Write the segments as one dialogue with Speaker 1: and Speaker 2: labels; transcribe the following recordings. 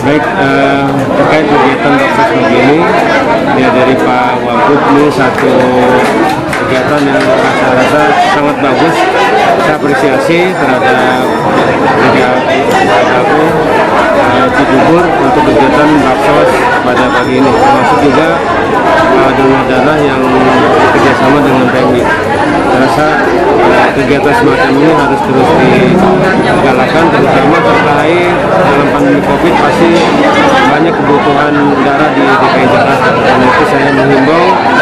Speaker 1: Baik, terkait kegiatan baksos begini, ya dari Pak Wagub ini satu kegiatan yang saya rasa sangat bagus. Saya apresiasi terhadap aku Cibubur untuk kegiatan baksos pada pagi ini, termasuk juga donor darah yang bekerjasama dengan PMI. Saya rasa kegiatan semacam ini harus terus digalakan, terutama terkait dalam pandemi COVID pasti banyak kebutuhan darah di DKI Jakarta. Dan itu saya menghimbau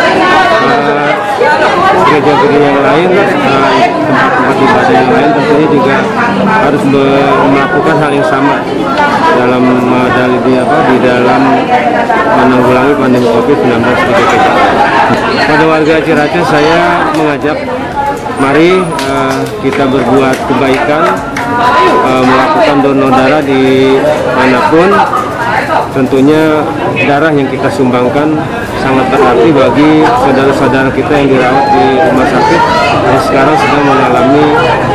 Speaker 1: gereja-gereja yang lain, tempat-tempat ibadah yang lain tentunya juga harus melakukan hal yang sama dalam di dalam menanggulangi pandemi COVID-19 di DKI Jakarta. Pada warga Ciracas saya mengajak, mari kita berbuat kebaikan, melakukan donor darah di manapun. Tentunya darah yang kita sumbangkan sangat berarti bagi saudara-saudara kita yang dirawat di rumah sakit yang sekarang sedang mengalami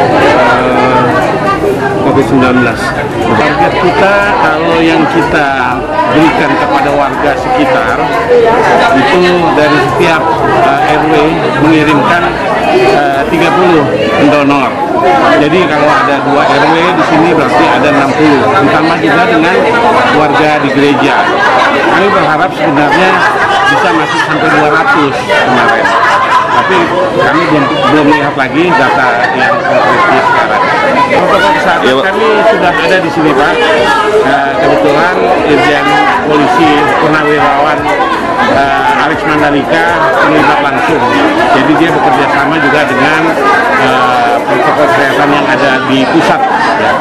Speaker 1: COVID-19.
Speaker 2: Target kita kalau yang kita berikan kepada warga sekitar itu dari setiap RW mengirimkan 30 pendonor. Jadi kalau ada 2 RW di sini berarti ada 60. Ditambah juga dengan warga di gereja. Kami berharap sebenarnya bisa masuk sampai 200 kemarin. Tapi kami belum lihat lagi data yang konkret sekarang. Protokol kesehatan kami sudah ada di sini, Pak. Kebetulan Irjen Polisi Purnawirawan Alex Mandalika terlibat langsung. Jadi dia bekerja sama juga dengan protokol kesehatan yang ada di pusat. Ya.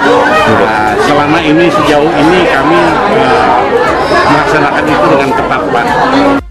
Speaker 2: Selama ini sejauh ini kami melaksanakan itu dengan ketat, Pak.